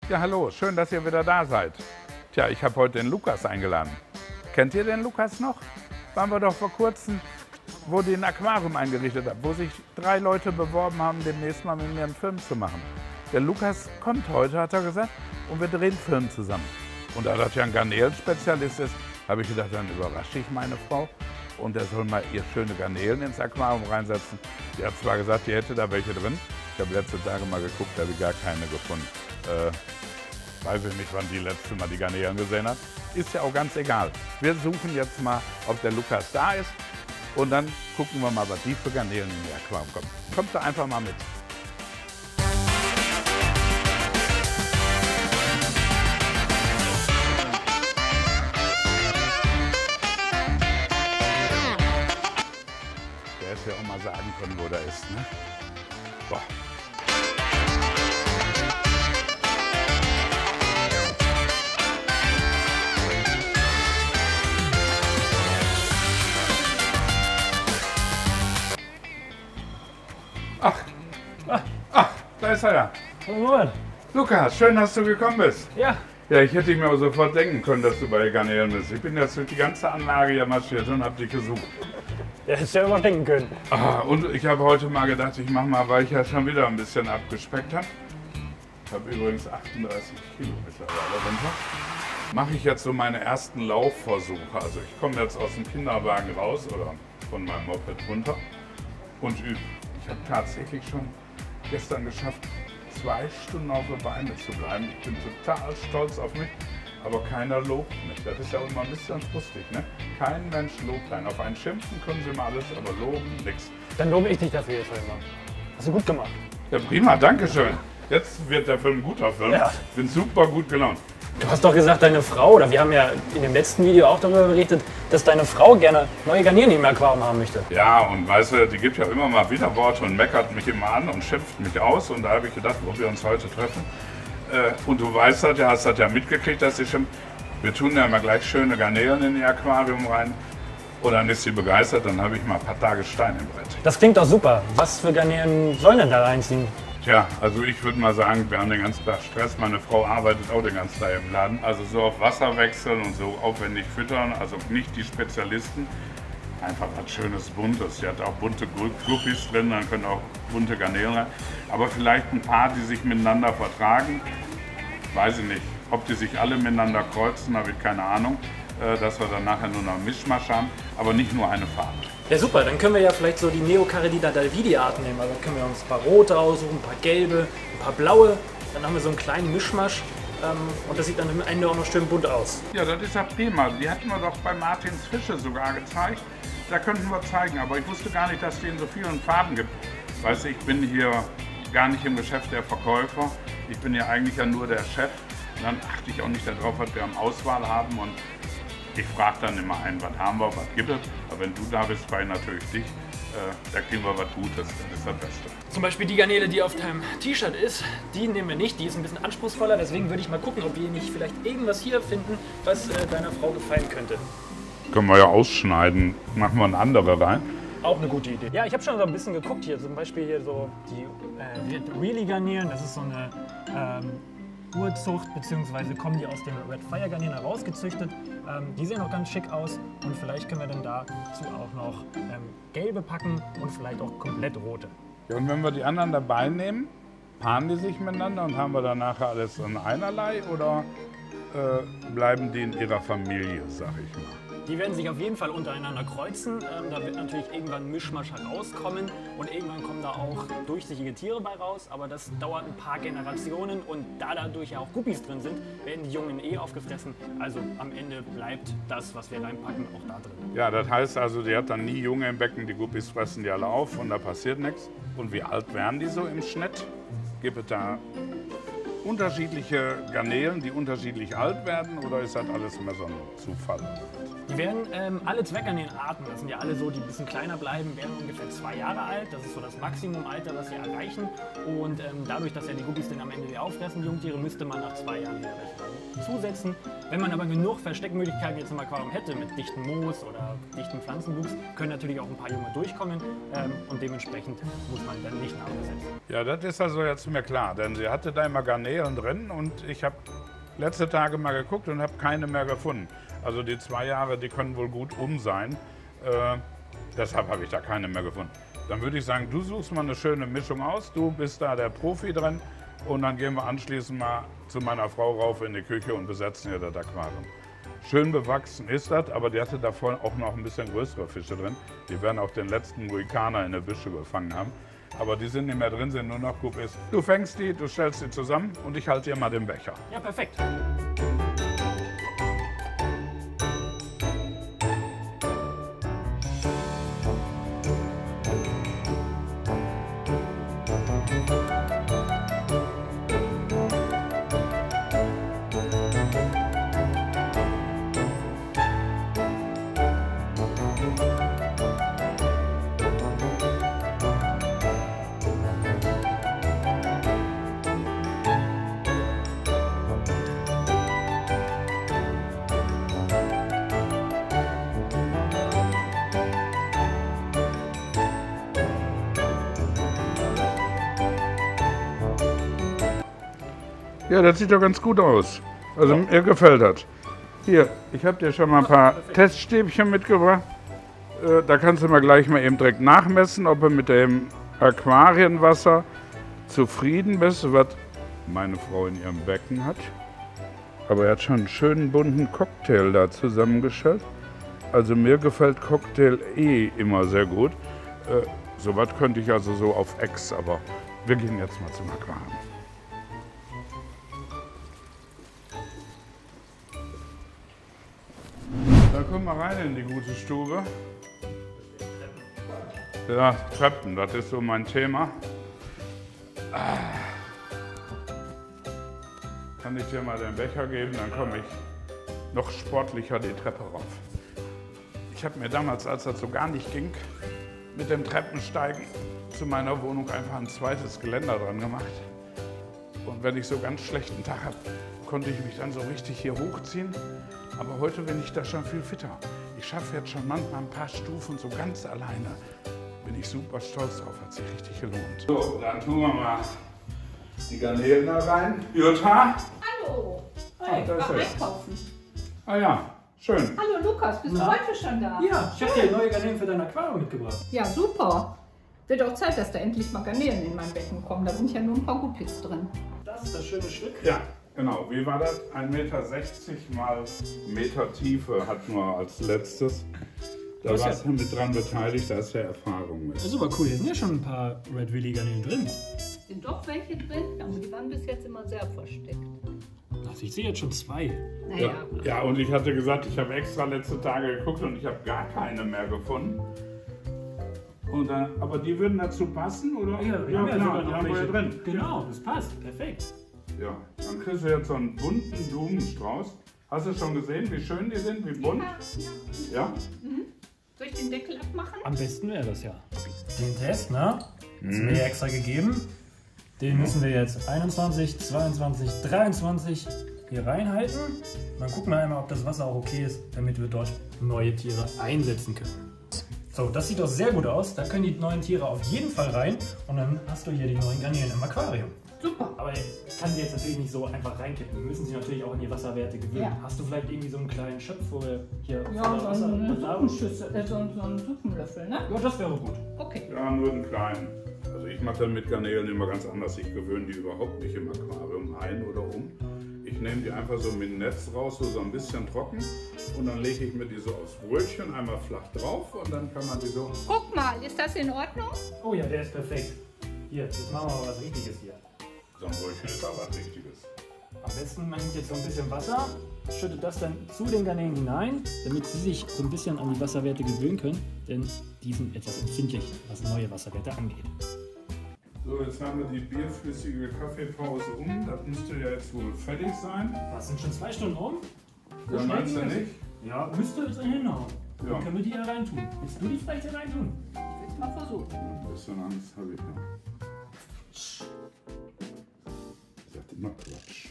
Ja, hallo, schön, dass ihr wieder da seid. Tja, ich habe heute den Lukas eingeladen. Kennt ihr den Lukas noch? Waren wir doch vor kurzem, wo die ein Aquarium eingerichtet haben, wo sich 3 Leute beworben haben, demnächst mal mit mir einen Film zu machen. Der Lukas kommt heute, hat er gesagt, und wir drehen einen Film zusammen. Und da das ja ein Garnelen-Spezialist ist, habe ich gedacht, dann überrasche ich meine Frau und er soll mal ihr schöne Garnelen ins Aquarium reinsetzen. Die hat zwar gesagt, die hätte da welche drin. Ich habe letzte Tage mal geguckt, da habe ich gar keine gefunden. Weiß ich nicht, wann die letzte Mal die Garnelen gesehen hat. Ist ja auch ganz egal. Wir suchen jetzt mal, ob der Lukas da ist und dann gucken wir mal, was die für Garnelen in ihr Aquarium kommen. Kommt da einfach mal mit. Der hätte ja auch mal sagen können, wo der ist. Ne? Boah. Ach, da ist er ja. Moin. Lukas, schön, dass du gekommen bist. Ja. Ja, ich hätte mir auch sofort denken können, dass du bei Garnelen bist. Ich bin jetzt durch die ganze Anlage hier marschiert und habe dich gesucht. Ja, hättest du ja überdenken können. Und ich habe heute mal gedacht, ich mache mal, weil ich ja schon wieder ein bisschen abgespeckt habe. Ich habe übrigens 38 Kilo mittlerweile runter. Mache ich jetzt so meine ersten Laufversuche. Also ich komme jetzt aus dem Kinderwagen raus oder von meinem Moped runter und übe. Ich habe tatsächlich schon gestern geschafft, 2 Stunden auf den Beinen zu bleiben. Ich bin total stolz auf mich, aber keiner lobt mich. Das ist ja auch immer ein bisschen frustig, ne? Kein Mensch lobt einen. Auf einen schimpfen können sie mal alles, aber loben nichts. Dann lobe ich dich dafür jetzt einmal. Hast du gut gemacht. Ja, prima, danke schön. Jetzt wird der Film ein guter Film. Ja. Bin super gut gelaunt. Du hast doch gesagt, deine Frau, oder wir haben ja in dem letzten Video auch darüber berichtet, dass deine Frau gerne neue Garnelen im Aquarium haben möchte. Ja, und weißt du, die gibt ja immer mal Widerworte und meckert mich immer an und schimpft mich aus. Und da habe ich gedacht, wo wir uns heute treffen. Und du weißt das ja, hast das ja mitgekriegt, dass sie schimpft. Wir tun ja immer gleich schöne Garnelen in ihr Aquarium rein. Und dann ist sie begeistert, dann habe ich mal ein paar Tage Stein im Brett. Das klingt doch super. Was für Garnelen sollen denn da reinziehen? Tja, also ich würde mal sagen, wir haben den ganzen Tag Stress. Meine Frau arbeitet auch den ganzen Tag im Laden. Also so auf Wasser wechseln und so aufwendig füttern, also nicht die Spezialisten. Einfach was Schönes, Buntes. Sie hat auch bunte Guppies drin, dann können auch bunte Garnelen rein. Aber vielleicht ein paar, die sich miteinander vertragen. Weiß ich nicht. Ob die sich alle miteinander kreuzen, habe ich keine Ahnung. Dass wir dann nachher nur noch einen Mischmasch haben, aber nicht nur eine Farbe. Ja super, dann können wir ja vielleicht so die Neocaridida Davidi Arten nehmen. Also dann können wir uns ein paar rote aussuchen, ein paar gelbe, ein paar blaue. Dann haben wir so einen kleinen Mischmasch und das sieht dann am Ende auch noch schön bunt aus. Ja, das ist ja prima. Die hatten wir doch bei Martins Fische sogar gezeigt. Da könnten wir zeigen, aber ich wusste gar nicht, dass die in so vielen Farben gibt. Weißt du, ich bin hier gar nicht im Geschäft der Verkäufer. Ich bin ja eigentlich ja nur der Chef. Und dann achte ich auch nicht darauf, was wir am Auswahl haben. Und ich frage dann immer ein, was haben wir, was gibt es. Aber wenn du da bist, frage ich natürlich dich. Da kriegen wir was Gutes, das ist das Beste. Zum Beispiel die Garnele, die auf deinem T-Shirt ist, die nehmen wir nicht. Die ist ein bisschen anspruchsvoller, deswegen würde ich mal gucken, ob wir nicht vielleicht irgendwas hier finden, was deiner Frau gefallen könnte. Können wir ja ausschneiden, machen wir eine andere rein. Auch eine gute Idee. Ja, ich habe schon so ein bisschen geguckt hier, zum Beispiel hier so die Red Really Garnelen, das ist so eine Urzucht, beziehungsweise kommen die aus den Red Fire Garnelen herausgezüchtet. Die sehen auch ganz schick aus und vielleicht können wir dann dazu auch noch gelbe packen und vielleicht auch komplett rote. Ja, und wenn wir die anderen dabei nehmen, paaren die sich miteinander und haben wir dann nachher alles in einerlei oder bleiben die in ihrer Familie, sag ich mal? Die werden sich auf jeden Fall untereinander kreuzen. Da wird natürlich irgendwann ein Mischmasch herauskommen und irgendwann kommen da auch durchsichtige Tiere bei raus. Aber das dauert ein paar Generationen und da dadurch ja auch Guppies drin sind, werden die Jungen eh aufgefressen. Also am Ende bleibt das, was wir reinpacken, auch da drin. Ja, das heißt also, die hat dann nie Junge im Becken, die Guppies fressen die alle auf und da passiert nichts. Und wie alt werden die so im Schnitt? Gibt es da unterschiedliche Garnelen, die unterschiedlich alt werden oder ist das alles immer so ein Zufall? Die werden alle Zweckgarnelenarten, das sind ja alle so, die ein bisschen kleiner bleiben, werden ungefähr 2 Jahre alt. Das ist so das Maximumalter, was sie erreichen. Und dadurch, dass ja die Guppies dann am Ende wieder auffressen, die Jungtiere, müsste man nach 2 Jahren wieder welche zusetzen. Wenn man aber genug Versteckmöglichkeiten jetzt im Aquarium hätte, mit dichtem Moos oder dichtem Pflanzenwuchs, können natürlich auch ein paar Junge durchkommen und dementsprechend muss man dann nicht nachbesetzen. Ja, das ist also jetzt mir klar, denn sie hatte da immer Garnelen Garnelen drin und ich habe letzte Tage mal geguckt und habe keine mehr gefunden. Also die 2 Jahre, die können wohl gut sein. Deshalb habe ich da keine mehr gefunden. Dann würde ich sagen, du suchst mal eine schöne Mischung aus. Du bist da der Profi drin. Und dann gehen wir anschließend mal zu meiner Frau rauf in die Küche und besetzen ihr das Aquarium. Schön bewachsen ist das, aber die hatte davor auch noch ein bisschen größere Fische drin. Die werden auch den letzten Mohikaner in der Büsche gefangen haben. Aber die sind nicht mehr drin, sind nur noch Guppies. Du fängst die, du stellst sie zusammen und ich halte dir mal den Becher. Ja, perfekt. Ja, das sieht doch ganz gut aus. Also mir gefällt das. Hier, ich habe dir schon mal ein paar Teststäbchen mitgebracht. Da kannst du mal gleich mal eben direkt nachmessen, ob du mit dem Aquarienwasser zufrieden bist, was meine Frau in ihrem Becken hat. Aber er hat schon einen schönen bunten Cocktail da zusammengestellt. Also mir gefällt Cocktail immer sehr gut. Sowas könnte ich also so auf Ex, aber wir gehen jetzt mal zum Aquarium. Da kommen wir rein in die gute Stube. Ja, Treppen, das ist so mein Thema. Kann ich dir mal den Becher geben, dann komme ich noch sportlicher die Treppe rauf. Ich habe mir damals, als das so gar nicht ging, mit dem Treppensteigen zu meiner Wohnung einfach ein zweites Geländer dran gemacht. Und wenn ich so ganz schlechten Tag habe, konnte ich mich dann so richtig hier hochziehen. Aber heute bin ich da schon viel fitter. Ich schaffe jetzt schon manchmal ein paar Stufen so ganz alleine. Bin ich super stolz drauf, hat sich richtig gelohnt. So, dann tun wir mal die Garnelen da rein. Jutta? Hallo! Hi, Ich war einkaufen. Ah ja, schön. Hallo Lukas, bist du Na? heute schon da? Ja, ich habe dir neue Garnelen für dein Aquarium mitgebracht. Ja, super. Wird auch Zeit, dass da endlich mal Garnelen in mein Becken kommen. Da sind ja nur ein paar Guppies drin. Das ist das schöne Stück. Ja, genau. Wie war das? 1,60 Meter mal Meter Tiefe hat nur als letztes. Da Was warst du mit dran beteiligt, da ist ja Erfahrung mit. Das ist aber cool, hier sind ja schon ein paar Red Willy Garnelen drin. Sind doch welche drin, aber die waren bis jetzt immer sehr versteckt. Also ich sehe jetzt schon 2. Naja, Ja, und ich hatte gesagt, ich habe extra letzte Tage geguckt und ich habe gar keine mehr gefunden. Und dann, aber die würden dazu passen, oder? Wir haben ja sogar noch die haben wir ja welche. drin. Genau, das passt. Perfekt. Ja, dann kriegst du jetzt so einen bunten Blumenstrauß. Hast du schon gesehen, wie schön die sind, wie bunt? Ja? soll ich den Deckel abmachen? Am besten wäre das ja. Den Test, ne? Das mir extra gegeben. Den müssen wir jetzt 21, 22, 23 hier reinhalten. Dann gucken wir einmal, ob das Wasser auch okay ist, damit wir dort neue Tiere einsetzen können. So, das sieht doch sehr gut aus. Da können die neuen Tiere auf jeden Fall rein. Und dann hast du hier die neuen Garnelen im Aquarium. Super. Aber ich kann sie jetzt natürlich nicht so einfach reinkippen. Wir müssen sie natürlich auch an die Wasserwerte gewöhnen. Ja. Hast du vielleicht irgendwie so einen kleinen Schöpf, wo wir hier Ja, voller so Wasser eine haben? Suppenschüssel, so einen Suppenlöffel, ne? Ja, das wäre gut. Okay. Ja, nur einen kleinen. Also ich mache dann mit Garnelen immer ganz anders. Ich gewöhne die überhaupt nicht im Aquarium ein oder um. Ich nehme die einfach so mit dem Netz raus, so ein bisschen trocken. Und dann lege ich mir die so aufs Brötchen einmal flach drauf und dann kann man die so... Guck mal, ist das in Ordnung? Oh ja, der ist perfekt. Hier, jetzt machen wir mal was Richtiges hier. So ein Brötchen ist auch was Richtiges. Am besten, man nimmt jetzt so ein bisschen Wasser, schüttet das dann zu den Garnelen hinein, damit sie sich so ein bisschen an die Wasserwerte gewöhnen können, denn die sind etwas empfindlich, was neue Wasserwerte angeht. So, jetzt haben wir die bierflüssige Kaffeepause um. Das müsste ja jetzt wohl fertig sein. Was, sind schon 2 Stunden um? Ja, meinst du ging das? nicht? Ja, müsste jetzt hinhauen. Ja. Dann können wir die hier reintun. Willst du die vielleicht hier reintun? Ich will es mal versuchen. Ein bisschen Angst habe ich noch. Ich sag immer Quatsch.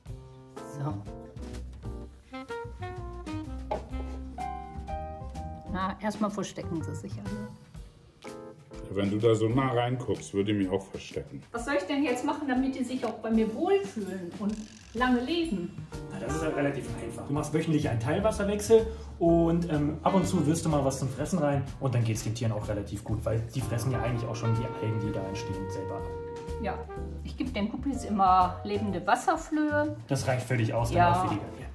So. Na, erstmal verstecken sie sich alle. Wenn du da so nah reinguckst, würde ich mich auch verstecken. Was soll ich denn jetzt machen, damit die sich auch bei mir wohlfühlen und lange leben? Na, das ist halt relativ einfach. Du machst wöchentlich einen Teilwasserwechsel und ab und zu wirst du mal was zum Fressen rein und dann geht es den Tieren auch relativ gut, weil die fressen ja eigentlich auch schon die Algen, die da entstehen, selber ab. Ja, ich gebe den Guppies immer lebende Wasserflöhe. Das reicht völlig aus, Ja. dann auch für die Garnier.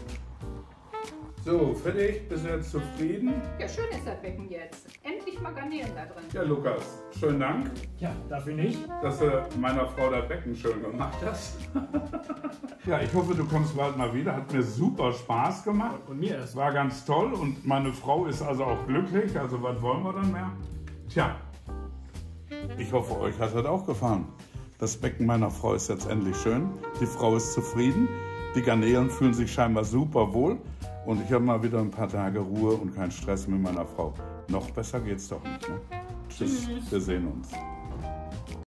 So, fertig? Bist du jetzt zufrieden? Ja, schön ist das Becken jetzt. Endlich mal Garnelen da drin. Ja, Lukas, schönen Dank, Ja, dafür nicht. dass du meiner Frau das Becken schön gemacht hast. Ja, ich hoffe, du kommst bald mal wieder. Hat mir super Spaß gemacht. Und mir erst. Es war ganz toll und meine Frau ist also auch glücklich. Also was wollen wir dann mehr? Tja, ich hoffe, euch hat das auch gefallen. Das Becken meiner Frau ist jetzt endlich schön. Die Frau ist zufrieden. Die Garnelen fühlen sich scheinbar super wohl. Und ich habe mal wieder ein paar Tage Ruhe und keinen Stress mit meiner Frau. Noch besser geht's doch nicht, ne? Tschüss, wir sehen uns.